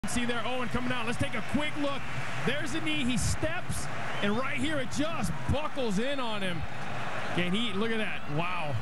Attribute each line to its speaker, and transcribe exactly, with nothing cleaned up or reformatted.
Speaker 1: See there, Owen coming out. Let's take a quick look. There's the knee. He steps, and right here it just buckles in on him. And he, look at that. Wow.